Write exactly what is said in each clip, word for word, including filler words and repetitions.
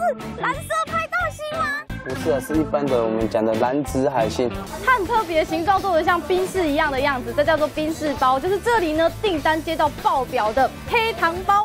是蓝色派大星吗？ 不是啊，是一般的我们讲的蓝紫海星。 它很特别，形状做的像冰室一样的样子，这叫做冰室包，就是这里呢订单接到爆表的黑糖包。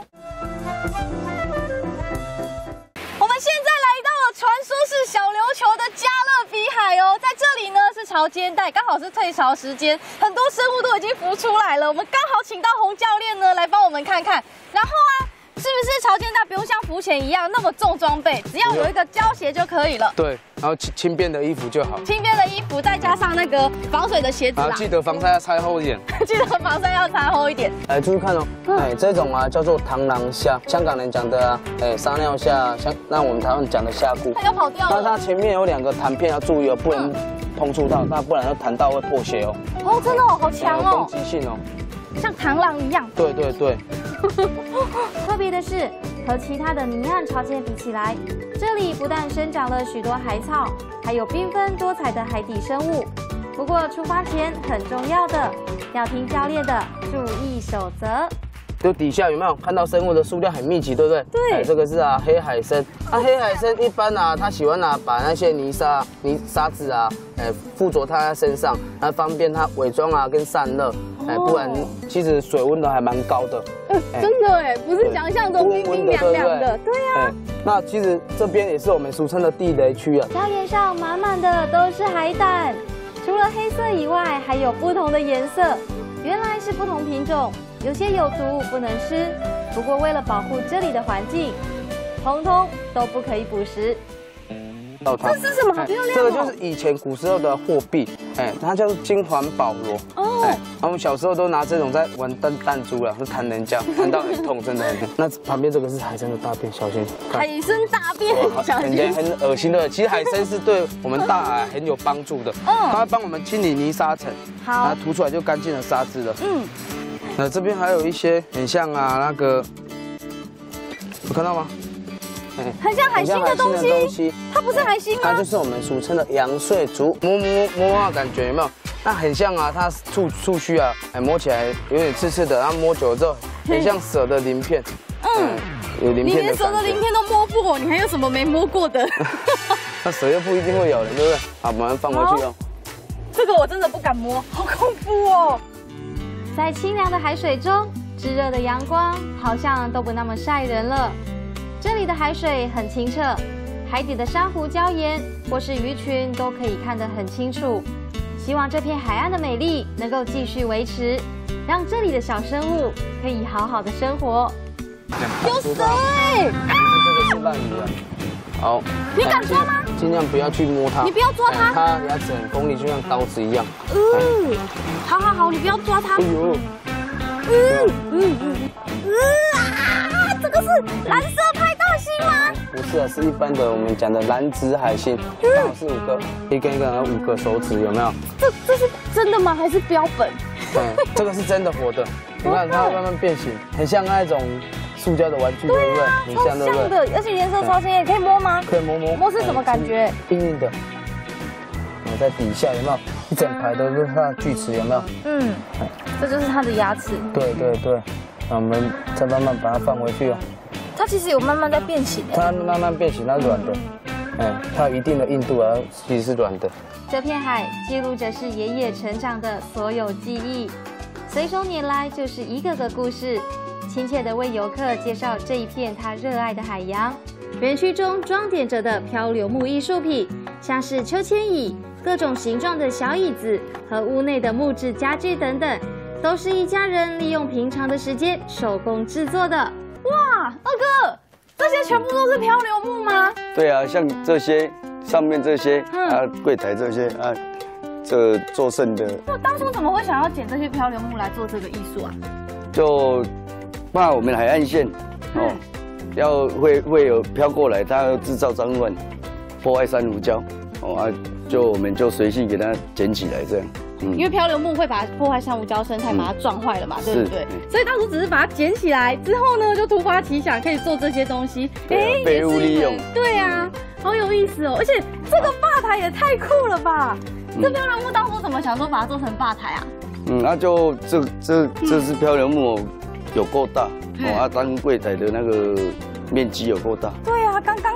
我们现在来到了传说是小琉球的加勒比海哦，在这里呢是潮间带，刚好是退潮时间，很多生物都已经浮出来了。我们刚好请到洪教练呢来帮我们看看，然后啊。 是不是潮间带不用像浮潜一样那么重装备，只要有一个胶鞋就可以了？对， 然后轻轻便的衣服就好。 轻便的衣服再加上那个防水的鞋子啦。 记得防晒要擦厚一点。 记得防晒要擦厚一点。 来注意看哦，哎、嗯，这种啊叫做螳螂虾，香港人讲的啊，哎撒尿虾，像那我们台湾讲的虾菇。 它要跑掉了。 那它前面有两个弹片要注意哦，不能碰触到，那不然要弹到会破鞋哦。 哦，真的哦，好强哦。 有攻击性哦。 像螳螂一样。 对对对。 特别的是。 和其他的泥岸潮间比起来，这里不但生长了许多海草，还有缤纷多彩的海底生物。不过出发前很重要的，要听教练的注意守则。 就底下有没有看到生物的数量很密集，对不对？ 对。 哎，这个是啊黑海参。啊，黑海参一般啊，它喜欢啊把那些泥沙、泥沙子啊，哎附着它身上，它方便它伪装啊跟散热。 哎，不然其实水温都还蛮高的。 嗯，真的哎，不是想象中冰冰凉凉的。对呀。 那其实这边也是我们俗称的地雷区啊。 礁岩上满满的都是海胆，除了黑色以外，还有不同的颜色。原来是不同品种，有些有毒不能吃。不过为了保护这里的环境，通通都不可以捕食。 这是什么？好漂亮哦！ 这个就是以前古时候的货币，哎，它叫做金环保罗。哦，哎，我们小时候都拿这种在玩弹弹珠了，是弹人家，弹到很痛，真的很痛。那旁边这个是海参的大便，小心。 海参大便，小心。 很很恶心的。其实海参是对我们大海很有帮助的，嗯，它会帮我们清理泥沙层， 好， 它吐出来就干净的沙质了。 嗯， 那这边还有一些很像啊那个，有看到吗？ 很像海星的东西，东西它不是海星吗？ 它就是我们俗称的阳燧足，摸摸摸摸感觉有没有？那很像啊，它触触须啊，哎摸起来有点刺刺的，然后摸久了之后，很像蛇的鳞片。嗯，有鳞片的。你连蛇的鳞片都摸过，你还有什么没摸过的？ 那蛇又不一定会有的，对不对？好，我们放回去哦。 这个我真的不敢摸，好恐怖哦！ 在清凉的海水中，炙热的阳光好像都不那么晒人了。 这里的海水很清澈，海底的珊瑚、礁岩或是鱼群都可以看得很清楚。希望这片海岸的美丽能够继续维持，让这里的小生物可以好好的生活。 有蛇哎！ 这个是鳗鱼啊。好， 你敢抓吗？ 尽量不要去摸它。 你不要抓它。 它牙齿很锋利，就像刀子一样。 嗯，好好好，你不要抓它。哎呦。嗯嗯嗯嗯啊！这个是蓝色派大星吗？ 不是啊，是一般的我们讲的蓝紫海星，刚好是五个，一根一根五个手指，有没有？ 这这是真的吗？还是标本？ 对，这个是真的活的。你看它慢慢变形，很像那种塑胶的玩具，对不对？很像，对不对？ 而且颜色超鲜艳，可以摸吗？ 可以摸摸。 摸是什么感觉？ 硬硬的。我在底下有没有一整排都是它的锯齿？有没有？嗯， 这就是它的牙齿。对对对，那我们再慢慢把它放回去哦。 它其实有慢慢在变形。 它慢慢变形，它软的，哎，它有一定的硬度啊，其实是软的。 这片海记录着是爷爷成长的所有记忆，随手拈来就是一个个故事，亲切地为游客介绍这一片他热爱的海洋。园区中装点着的漂流木艺术品，像是秋千椅、各种形状的小椅子和屋内的木质家具等等，都是一家人利用平常的时间手工制作的。 哇，二哥，这些全部都是漂流木吗？ 对啊，像这些上面这些、嗯、啊，柜台这些啊，这做剩的。 那当初怎么会想要捡这些漂流木来做这个艺术啊？ 就怕我们海岸线哦。嗯要会会有飘过来，它要制造脏乱，破坏珊瑚礁，哦啊，就我们就随性给它捡起来这样。 嗯，因为漂流木会把破坏珊瑚礁生态把它撞坏了嘛，嗯、对不对？所以当初只是把它捡起来之后呢，就突发奇想可以做这些东西， 哎，废物利用。 对啊，好有意思哦！而且这个吧台也太酷了吧！嗯、这漂流木当初怎么想说把它做成吧台啊？ 嗯，那、啊、就这这这是漂流木。有够大哦，啊，当柜台的那个面积有够大。 对啊，刚刚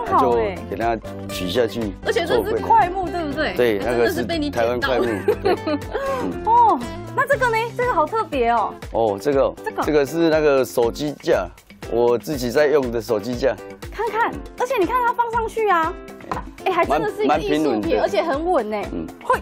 好哎， 给它取下去。 而且这是檜木，对不对？ 对，那个是被你台湾檜木。对。 哦，那这个呢？这个好特别哦。 哦，这个这个这个是那个手机架，我自己在用的手机架。 看看，而且你看它放上去啊，哎，还真的是一个艺术品，而且很稳呢。嗯。会。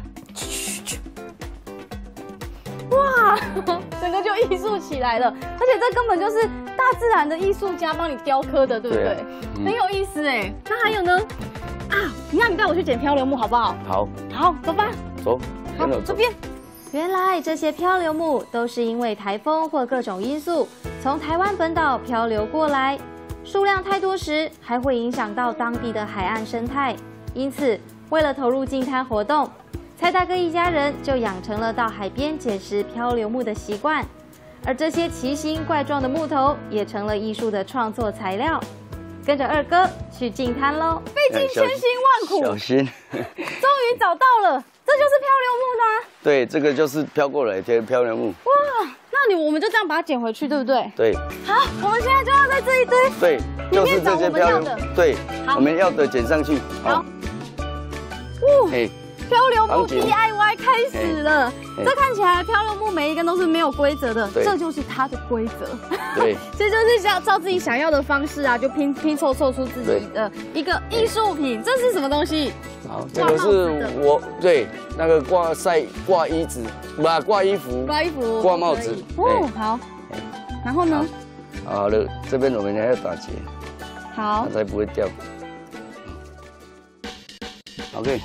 哇，整个就艺术起来了，而且这根本就是大自然的艺术家帮你雕刻的，对不对？对啊嗯、很有意思哎。那还有呢？啊，你让你带我去捡漂流木好不好？ 好。 好，走吧。 走。 好，这边。 原来这些漂流木都是因为台风或各种因素从台湾本岛漂流过来，数量太多时还会影响到当地的海岸生态，因此为了投入净滩活动。蔡大哥一家人就养成了到海边捡拾漂流木的习惯，而这些奇形怪状的木头也成了艺术的创作材料。跟着二哥去净滩喽！ 费尽千辛万苦， 小心， 终于找到了，这就是漂流木吗？ 对，这个就是飘过来的漂流木。 哇，那你我们就这样把它捡回去，对不对？ 对。 好，我们现在就要在这一堆， 对，就是这些漂流木，对，我们要的捡上去。 好。哦。哎。漂流木 D I Y 开始了，这看起来漂流木每一根都是没有规则的，这就是它的规则。 对， 这就是想照自己想要的方式啊，就拼拼凑凑出自己的一个艺术品。这是什么东西？ 好，这个是我对那个挂晒挂衣子，不挂衣服， 挂衣服， 挂帽子。 哦，好。然后呢？ 好了，这边我们还要打结， 好， 它才不会掉。OK。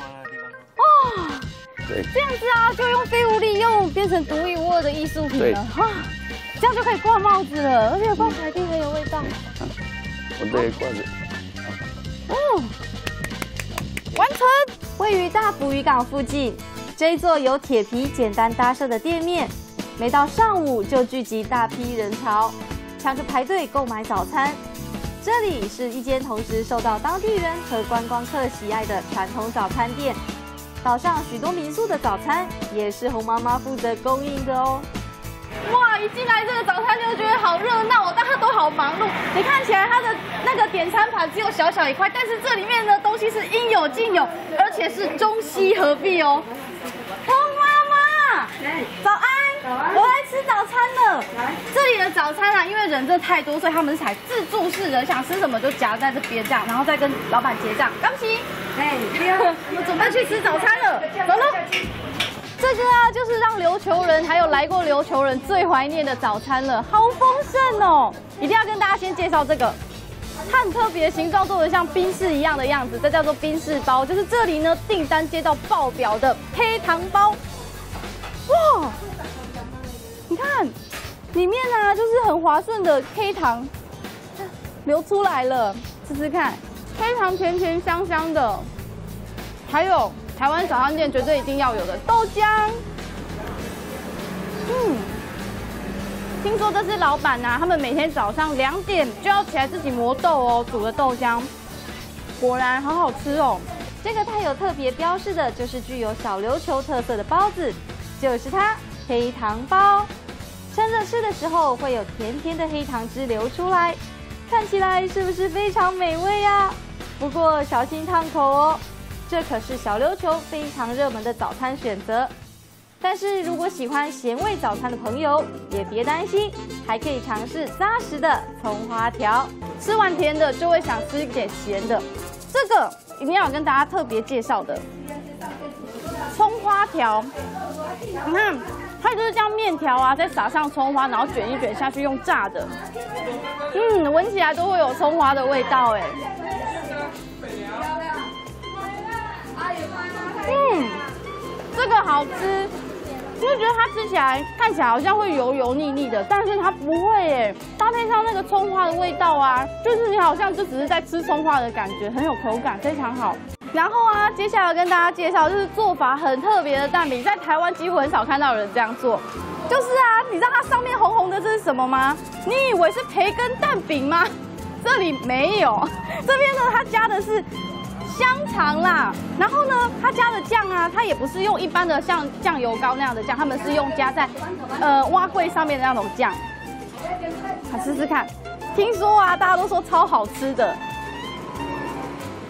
这样子啊，就用废物利用，变成独一无二的艺术品了。哇，这样就可以挂帽子了，而且挂起来一定很有味道。 我对挂着。 哦，完成。 位于大埔渔港附近，这一座由铁皮简单搭设的店面，每到上午就聚集大批人潮，抢着排队购买早餐。这里是一间同时受到当地人和观光客喜爱的传统早餐店。岛上许多民宿的早餐也是洪妈妈负责供应的哦。 哇，一进来这个早餐就觉得好热闹哦，大家都好忙碌。你看起来它的那个点餐盘只有小小一块，但是这里面的东西是应有尽有，而且是中西合璧哦。洪妈妈，早安。我来吃早餐了。这里的早餐啊，因为人真的太多，所以他们是采自助式的，想吃什么就夹在这边这样，然后再跟老板结账。对不起，哎，我们准备去吃早餐了，走了。这个啊，就是让琉球人还有来过琉球人最怀念的早餐了，好丰盛哦！一定要跟大家先介绍这个，它很特别，形状做的像冰室一样的样子，这叫做冰室包，就是这里呢订单接到爆表的黑糖包。哇！你看，里面啊就是很滑顺的黑糖流出来了，吃吃看，黑糖甜甜香香的，还有台湾早餐店绝对一定要有的豆浆。嗯，听说这是老板呐、啊，他们每天早上两点就要起来自己磨豆哦，煮的豆浆，果然好好吃哦。 这个太有特别标示的，就是具有小琉球特色的包子，就是它黑糖包。趁热吃的时候，会有甜甜的黑糖汁流出来，看起来是不是非常美味啊？不过小心烫口哦，这可是小琉球非常热门的早餐选择。但是如果喜欢咸味早餐的朋友，也别担心，还可以尝试扎实的葱花条。 吃完甜的就会想吃一点咸的，这个一定要跟大家特别介绍的葱花条，你看。它就是将面条啊，再撒上葱花，然后卷一卷下去，用炸的。嗯，闻起来都会有葱花的味道哎。嗯，这个好吃，就觉得它吃起来看起来好像会油油腻腻的，但是它不会哎。搭配上那个葱花的味道啊，就是你好像就只是在吃葱花的感觉，很有口感，非常好。然后啊，接下来跟大家介绍就是做法很特别的蛋饼，在台湾几乎很少看到有人这样做。就是啊，你知道它上面红红的这是什么吗？你以为是培根蛋饼吗？这里没有，这边呢它加的是香肠啦。然后呢，它加的酱啊，它也不是用一般的像酱油膏那样的酱，他们是用加在呃蛙桂上面的那种酱。来试试看，听说啊，大家都说超好吃的。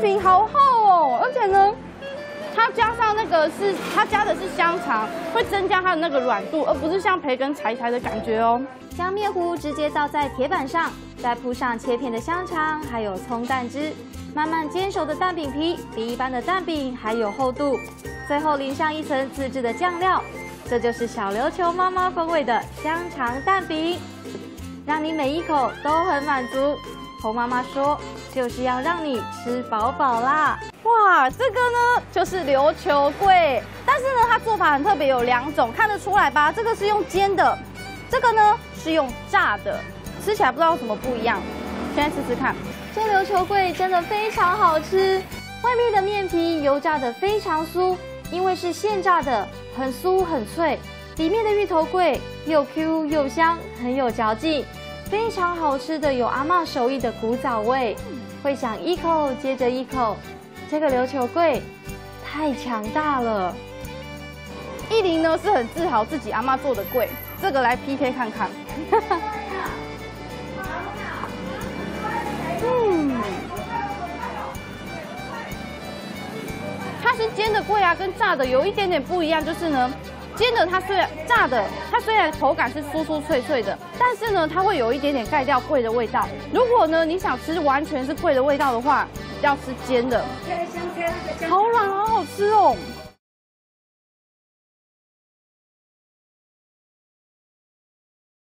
皮好厚哦，而且呢，它加上那个是它加的是香肠，会增加它的那个软度，而不是像培根柴柴的感觉哦。 将面糊直接倒在铁板上，再铺上切片的香肠，还有葱蛋汁。慢慢煎熟的蛋饼皮比一般的蛋饼还有厚度，最后淋上一层自制的酱料，这就是小琉球妈妈风味的香肠蛋饼，让你每一口都很满足。洪妈妈说，就是要让你吃饱饱啦。 哇，这个呢就是琉球桂，但是呢它做法很特别，有两种，看得出来吧？这个是用煎的，这个呢是用炸的，吃起来不知道有什么不一样，现在试试看。 这琉球桂真的非常好吃，外面的面皮油炸得非常酥，因为是现炸的，很酥很脆。里面的芋头桂又 Q 又香，很有嚼劲，非常好吃的有阿嬷手艺的古早味，会想一口接着一口。这个琉球桂太强大了。 艺玲呢是很自豪自己阿嬷做的桂，这个来 P K 看看。嗯，它是煎的桂啊，跟炸的有一点点不一样，就是呢，煎的它虽然炸的，它虽然口感是酥酥脆脆的，但是呢，它会有一点点盖掉桂的味道。如果呢你想吃完全是桂的味道的话，要吃煎的，好软好好吃哦。